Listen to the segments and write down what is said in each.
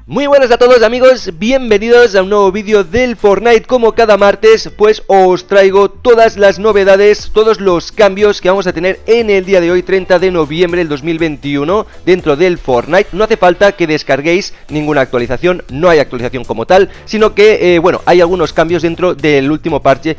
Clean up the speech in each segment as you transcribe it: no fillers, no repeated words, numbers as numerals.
Muy buenas a todos amigos, bienvenidos a un nuevo vídeo del Fortnite. Como cada martes, pues os traigo todas las novedades, todos los cambios que vamos a tener en el día de hoy, 30 de noviembre del 2021, dentro del Fortnite. No hace falta que descarguéis ninguna actualización, no hay actualización como tal, sino que, bueno, hay algunos cambios dentro del último parche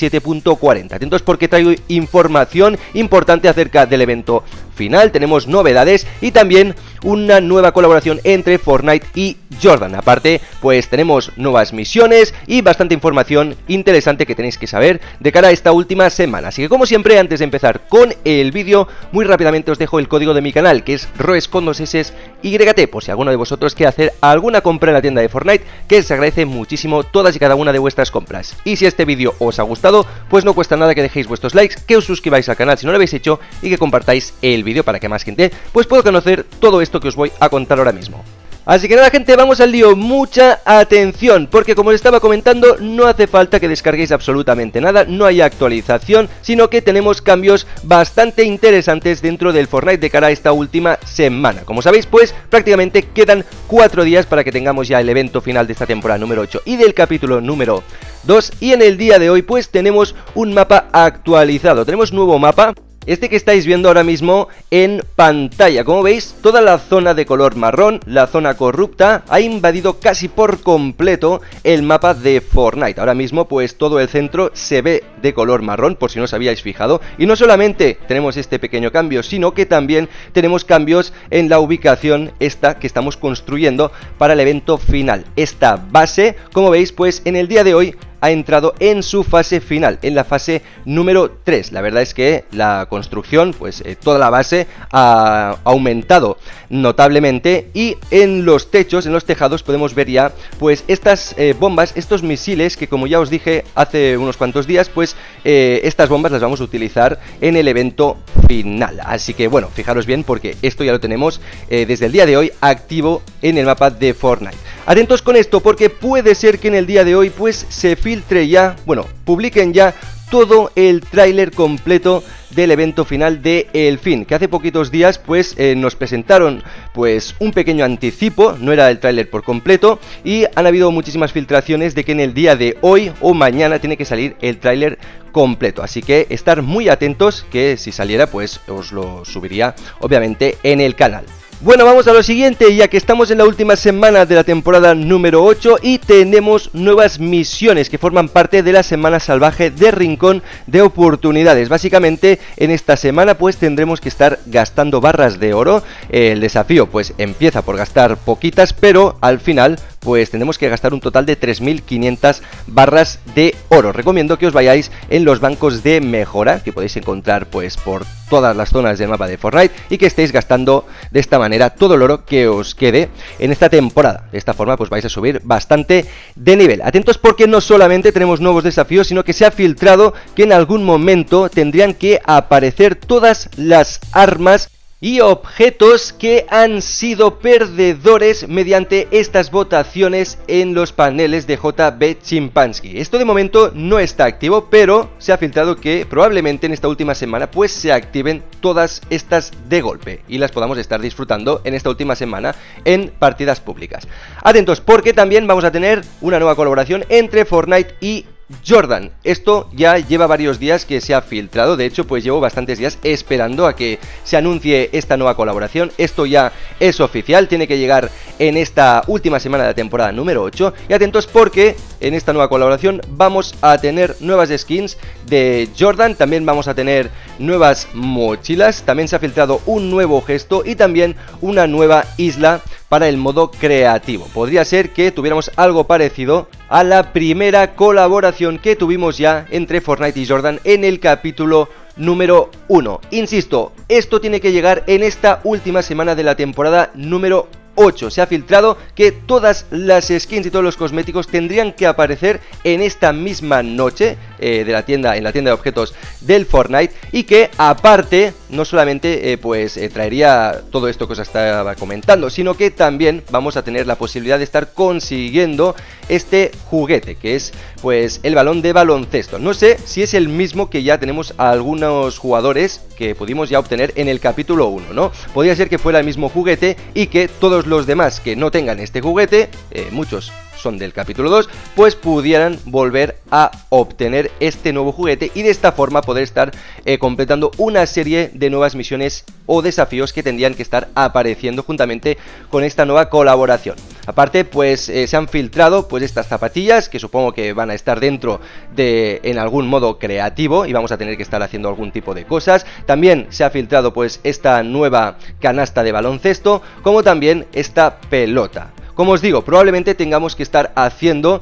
17.40. Atentos porque traigo información importante acerca del evento final, tenemos novedades y también una nueva colaboración entre Fortnite y Jordan. Aparte, pues tenemos nuevas misiones y bastante información interesante que tenéis que saber de cara a esta última semana. Así que como siempre, antes de empezar con el vídeo, muy rápidamente os dejo el código de mi canal, que es ROES con 2 S YT, por si alguno de vosotros quiere hacer alguna compra en la tienda de Fortnite, que se agradece muchísimo todas y cada una de vuestras compras. Y si este vídeo os ha gustado, pues no cuesta nada que dejéis vuestros likes, que os suscribáis al canal si no lo habéis hecho y que compartáis el vídeo para que más gente pues pueda conocer todo esto que os voy a contar ahora mismo. Así que nada gente, vamos al lío, mucha atención, porque como os estaba comentando, no hace falta que descarguéis absolutamente nada, no hay actualización, sino que tenemos cambios bastante interesantes dentro del Fortnite de cara a esta última semana. Como sabéis, pues prácticamente quedan 4 días para que tengamos ya el evento final de esta temporada número 8 y del capítulo número 2, y en el día de hoy pues tenemos un mapa actualizado, tenemos nuevo mapa. Este que estáis viendo ahora mismo en pantalla. Como veis, toda la zona de color marrón, la zona corrupta, ha invadido casi por completo el mapa de Fortnite. Ahora mismo pues todo el centro se ve de color marrón, por si no os habíais fijado. Y no solamente tenemos este pequeño cambio, sino que también tenemos cambios en la ubicación esta que estamos construyendo para el evento final. Esta base, como veis, pues en el día de hoy ha entrado en su fase final, en la fase número 3. La verdad es que la construcción, pues toda la base ha aumentado notablemente, y en los techos, en los tejados podemos ver ya pues estas bombas, estos misiles que, como ya os dije hace unos cuantos días, pues estas bombas las vamos a utilizar en el evento final. Así que bueno, fijaros bien porque esto ya lo tenemos desde el día de hoy activo en el mapa de Fortnite. Atentos con esto porque puede ser que en el día de hoy pues se filtre ya, bueno, publiquen ya todo el tráiler completo del evento final de El Fin, que hace poquitos días pues nos presentaron pues un pequeño anticipo, no era el tráiler por completo, y han habido muchísimas filtraciones de que en el día de hoy o mañana tiene que salir el tráiler completo, así que estar muy atentos, que si saliera pues os lo subiría obviamente en el canal. Bueno, vamos a lo siguiente, ya que estamos en la última semana de la temporada número 8 y tenemos nuevas misiones que forman parte de la semana salvaje de Rincón de Oportunidades. Básicamente en esta semana pues tendremos que estar gastando barras de oro. El desafío pues empieza por gastar poquitas, pero al final pues tendremos que gastar un total de 3.500 barras de oro. Recomiendo que os vayáis en los bancos de mejora, que podéis encontrar pues por todas las zonas del mapa de Fortnite, y que estéis gastando de esta manera todo el oro que os quede en esta temporada. De esta forma pues vais a subir bastante de nivel. Atentos porque no solamente tenemos nuevos desafíos, sino que se ha filtrado que en algún momento tendrían que aparecer todas las armas y objetos que han sido perdedores mediante estas votaciones en los paneles de JB Chimpanzee. Esto de momento no está activo, pero se ha filtrado que probablemente en esta última semana pues se activen todas estas de golpe y las podamos estar disfrutando en esta última semana en partidas públicas. Atentos porque también vamos a tener una nueva colaboración entre Fortnite y Jordan. Esto ya lleva varios días que se ha filtrado, de hecho pues llevo bastantes días esperando a que se anuncie esta nueva colaboración. Esto ya es oficial, tiene que llegar en esta última semana de la temporada número 8, y atentos porque en esta nueva colaboración vamos a tener nuevas skins de Jordan, también vamos a tener nuevas mochilas, también se ha filtrado un nuevo gesto y también una nueva isla para el modo creativo. Podría ser que tuviéramos algo parecido a la primera colaboración que tuvimos ya entre Fortnite y Jordan en el capítulo número 1. Insisto, esto tiene que llegar en esta última semana de la temporada número 8. Se ha filtrado que todas las skins y todos los cosméticos tendrían que aparecer en esta misma noche, de la tienda, en la tienda de objetos del Fortnite, y que aparte no solamente traería todo esto que os estaba comentando, sino que también vamos a tener la posibilidad de estar consiguiendo este juguete, que es pues el balón de baloncesto. No sé si es el mismo que ya tenemos a algunos jugadores que pudimos ya obtener en el capítulo 1, ¿no? Podría ser que fuera el mismo juguete y que todos los demás que no tengan este juguete, muchos son del capítulo 2, pues pudieran volver a obtener este nuevo juguete y de esta forma poder estar completando una serie de nuevas misiones o desafíos que tendrían que estar apareciendo juntamente con esta nueva colaboración. Aparte, pues se han filtrado pues estas zapatillas que supongo que van a estar dentro de en algún modo creativo y vamos a tener que estar haciendo algún tipo de cosas. También se ha filtrado pues esta nueva canasta de baloncesto, como también esta pelota. Como os digo, probablemente tengamos que estar haciendo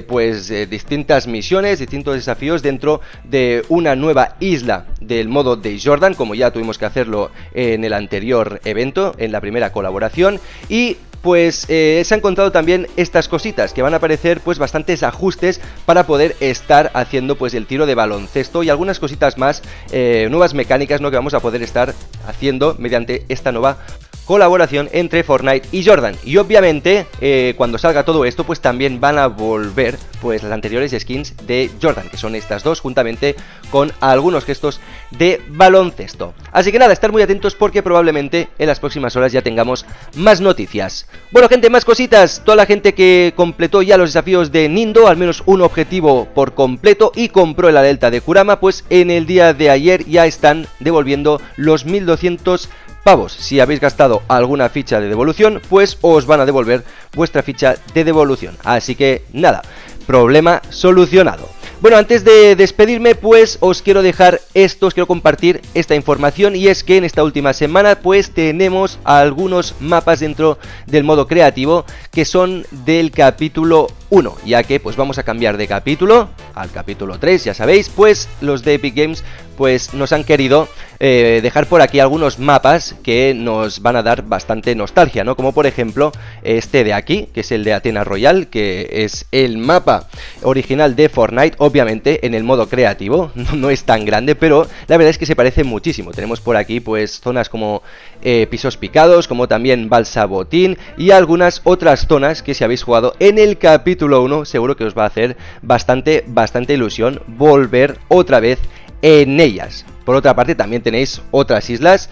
distintas misiones, distintos desafíos dentro de una nueva isla del modo de Jordan, como ya tuvimos que hacerlo en el anterior evento, en la primera colaboración. Y pues se han encontrado también estas cositas que van a aparecer, pues bastantes ajustes para poder estar haciendo pues el tiro de baloncesto y algunas cositas más, nuevas mecánicas, ¿no?, que vamos a poder estar haciendo mediante esta nueva colaboración entre Fortnite y Jordan. Y obviamente cuando salga todo esto pues también van a volver pues las anteriores skins de Jordan, que son estas dos, juntamente con algunos gestos de baloncesto. Así que nada, estar muy atentos porque probablemente en las próximas horas ya tengamos más noticias. Bueno gente, más cositas. Toda la gente que completó ya los desafíos de Nindo, al menos un objetivo por completo, y compró la Delta de Kurama, pues en el día de ayer ya están devolviendo los 1200 pavos. Si habéis gastado alguna ficha de devolución, pues os van a devolver vuestra ficha de devolución. Así que nada, problema solucionado. Bueno, antes de despedirme, pues os quiero dejar esto, os quiero compartir esta información, y es que en esta última semana pues tenemos algunos mapas dentro del modo creativo que son del capítulo 1, ya que pues vamos a cambiar de capítulo al capítulo 3, ya sabéis, pues los de Epic Games pues nos han querido dejar por aquí algunos mapas que nos van a dar bastante nostalgia, ¿no? Como por ejemplo este de aquí, que es el de Athena Royal, que es el mapa original de Fortnite, obviamente en el modo creativo, no es tan grande, pero la verdad es que se parece muchísimo. Tenemos por aquí pues zonas como pisos picados, como también balsa botín y algunas otras zonas que si habéis jugado en el capítulo 1 seguro que os va a hacer bastante ilusión volver otra vez en ellas. Por otra parte también tenéis otras islas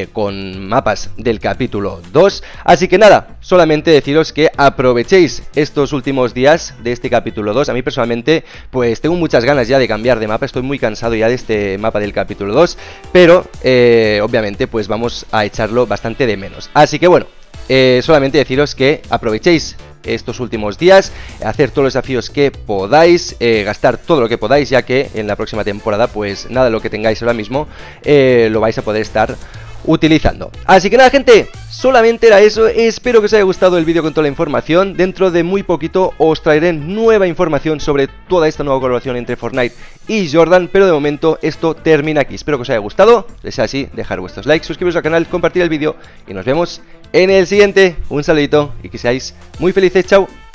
con mapas del capítulo 2. Así que nada, solamente deciros que aprovechéis estos últimos días de este capítulo 2. A mí personalmente pues tengo muchas ganas ya de cambiar de mapa. Estoy muy cansado ya de este mapa del capítulo 2. Pero obviamente pues vamos a echarlo bastante de menos. Así que bueno, solamente deciros que aprovechéis estos últimos días, hacer todos los desafíos que podáis, gastar todo lo que podáis, ya que en la próxima temporada pues nada de lo que tengáis ahora mismo lo vais a poder estar utilizando. Así que nada gente, solamente era eso. Espero que os haya gustado el vídeo con toda la información. Dentro de muy poquito os traeré nueva información sobre toda esta nueva colaboración entre Fortnite y Jordan, pero de momento esto termina aquí. Espero que os haya gustado. Si es así, dejar vuestros likes, suscribiros al canal, compartir el vídeo y nos vemos en el siguiente. Un saludito y que seáis muy felices. Chao.